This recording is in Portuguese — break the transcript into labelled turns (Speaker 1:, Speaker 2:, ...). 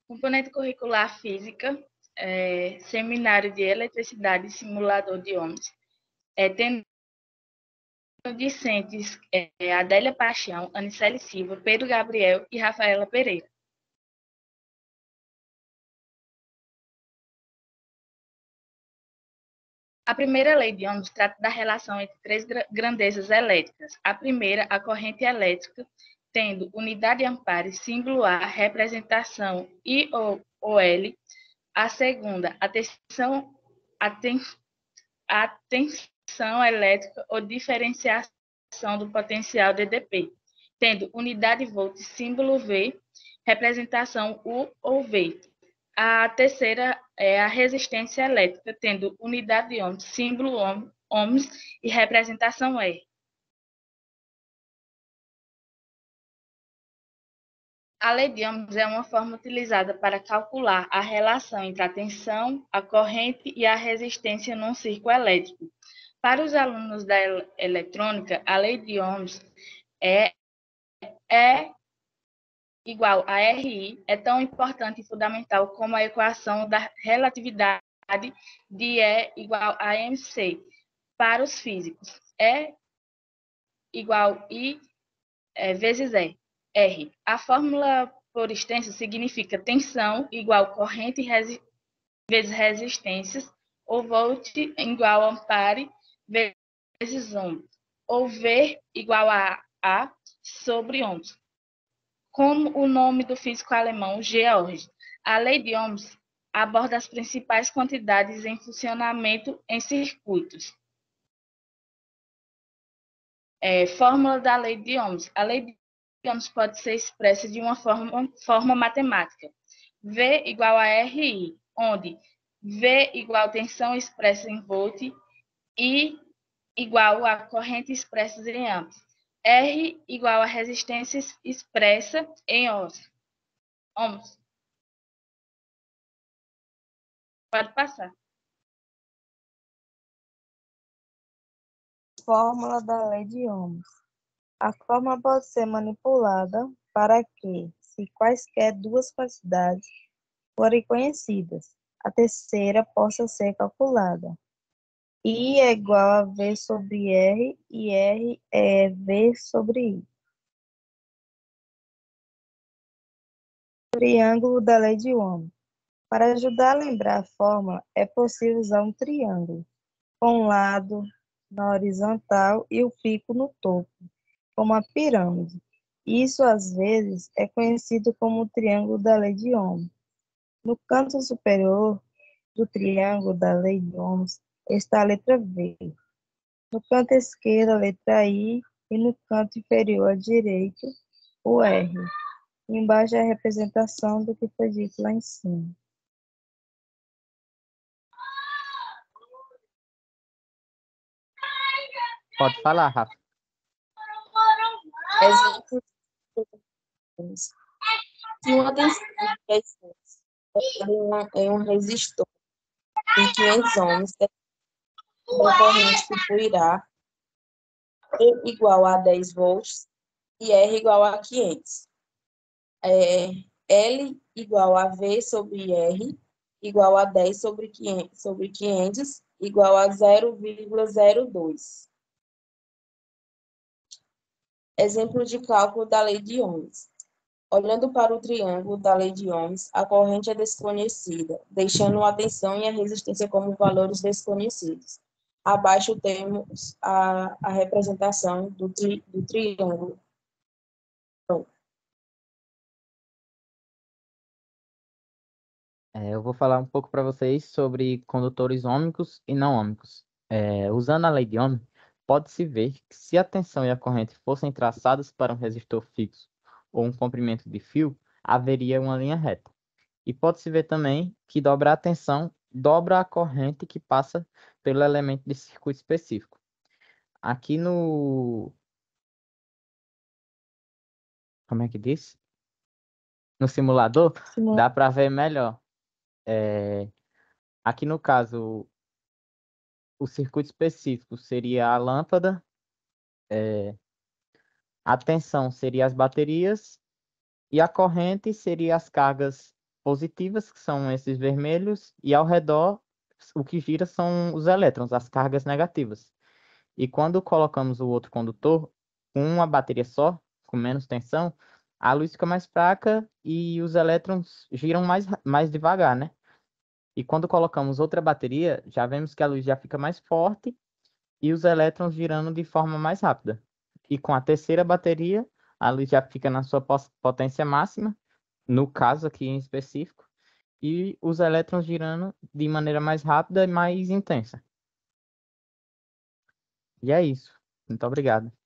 Speaker 1: Componente curricular física, seminário de eletricidade e simulador de ohms. Tendo discentes Adélia Paixão, Anicele Silva, Pedro Gabriel e Rafaela Pereira. A primeira lei de Ohms trata da relação entre três grandezas elétricas. A primeira, a corrente elétrica, tendo unidade ampere, símbolo A, representação I ou L. A segunda, a tensão elétrica ou diferenciação do potencial DDP, tendo unidade volt, símbolo V, representação U ou V. A terceira é a resistência elétrica, tendo unidade de ohms, símbolo ohms e representação R. A lei de ohms é uma forma utilizada para calcular a relação entre a tensão, a corrente e a resistência num círculo elétrico. Para os alunos da eletrônica, a lei de ohms é igual a RI é tão importante e fundamental como a equação da relatividade de E igual a mc para os físicos. E igual I vezes R. A fórmula por extenso significa tensão igual corrente vezes resistências, ou volt igual a ampere vezes ohm, ou V igual a A sobre ohms. Como o nome do físico alemão Georg, a lei de Ohms aborda as principais quantidades em funcionamento em circuitos. Fórmula da lei de Ohms. A lei de Ohms pode ser expressa de uma forma matemática. V igual a RI, onde V igual a tensão expressa em volt, I igual a corrente expressa em amps. R igual a resistência expressa em ohms. Pode passar.
Speaker 2: Fórmula da lei de Ohms. A fórmula pode ser manipulada para que, se quaisquer duas quantidades forem conhecidas, a terceira possa ser calculada. I é igual a V sobre R e R é V sobre I. Triângulo da lei de Ohms. Para ajudar a lembrar a fórmula, é possível usar um triângulo, com um lado na horizontal e o pico no topo, como a pirâmide. Isso, às vezes, é conhecido como o triângulo da lei de Ohms. No canto superior do triângulo da lei de Ohms está a letra V. No canto esquerdo, a letra I, e no canto inferior direito, o R. Embaixo é a representação do que foi dito lá em cima.
Speaker 3: Pode falar, Rafa.
Speaker 4: Exemplo de uma tensão de 10 volts em um resistor de 500 ohms, a corrente que fluirá E igual a 10 volts e R igual a 500. L igual a V sobre R igual a 10 sobre 500 igual a 0,02. Exemplo de cálculo da lei de Ohms. Olhando para o triângulo da lei de Ohms, a corrente é desconhecida, deixando a tensão e a resistência como valores desconhecidos. Abaixo temos a representação do triângulo. Pronto.
Speaker 3: Eu vou falar um pouco para vocês sobre condutores ômicos e não ômicos. Usando a lei de Ohm, pode-se ver que se a tensão e a corrente fossem traçadas para um resistor fixo ou um comprimento de fio, haveria uma linha reta. E pode-se ver também que dobrar a tensão dobra a corrente que passa pelo elemento de circuito específico. Aqui no... Como é que diz? No simulador, dá para ver melhor. Aqui no caso, o circuito específico seria a lâmpada, a tensão seria as baterias e a corrente seria as cargas positivas, que são esses vermelhos, e ao redor o que gira são os elétrons, as cargas negativas. E quando colocamos o outro condutor com uma bateria só, com menos tensão, a luz fica mais fraca e os elétrons giram mais devagar, né? E quando colocamos outra bateria, já vemos que a luz já fica mais forte e os elétrons girando de forma mais rápida. E com a terceira bateria, a luz já fica na sua potência máxima, no caso aqui em específico, e os elétrons girando de maneira mais rápida e mais intensa. E é isso. Muito obrigado.